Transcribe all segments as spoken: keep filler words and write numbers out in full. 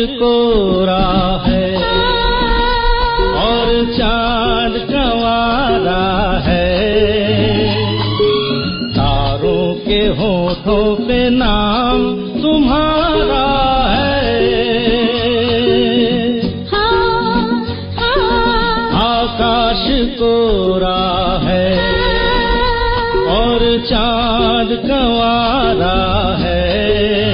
कोरा है और चांद कंवारा है, तारों के होठों पे नाम तुम्हारा है। हाँ, हाँ, आकाश कोरा है और चांद कंवारा है,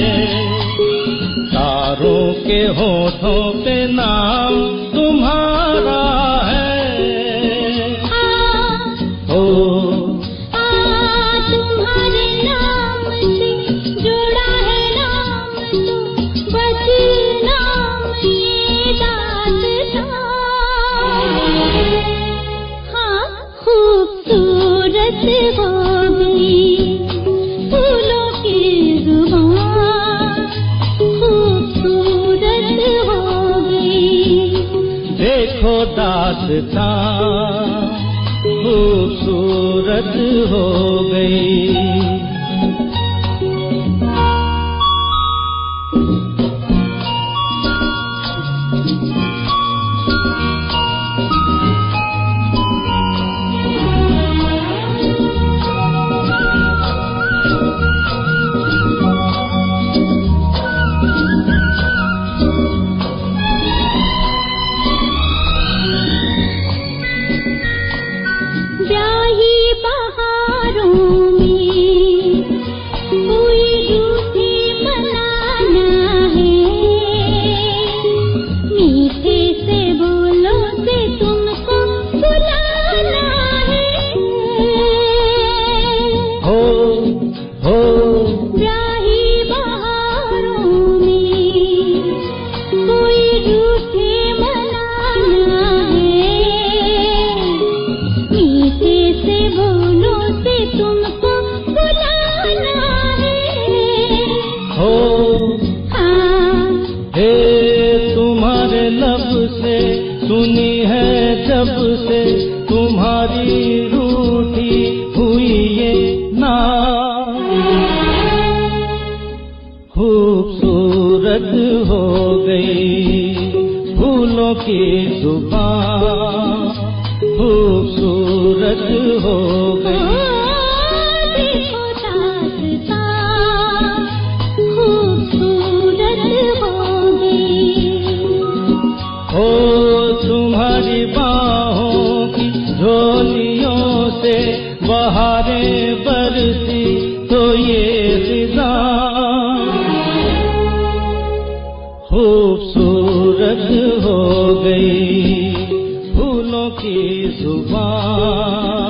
तारों के होठों पे नाम तुम्हारा है। ओ तुम्हारे नाम से जुड़ा है नाम तो बदनाम ये दास्तां। हाँ, खूबसूरत हो गई फूलों की जुबान, खूबसूरत हो गई। देखो दास्तां खूबसूरत हो गई। ब्याही बहारों में कोई रूठी मनाना है, मीठे से बोलो से तुमको बुलाना है। हो हो ब्याही बहारों में कोई रूठे मनाना है, मीठे से बोलो से तुमको बुलाना है। हो हाँ, हे तुम्हारे लब से सुनी है जब से तुम्हारी रूठी हुई ये नाम, खूबसूरत हो गई फूलों की जुबान, खूबसूरत हो गई। देखो दास्तां खूबसूरत हो गई। हो तुम्हारी बाहों की झोलियों से बहारें बरसी तो ये फिजा, खूबसूरत हो गई फूलों की जुबान।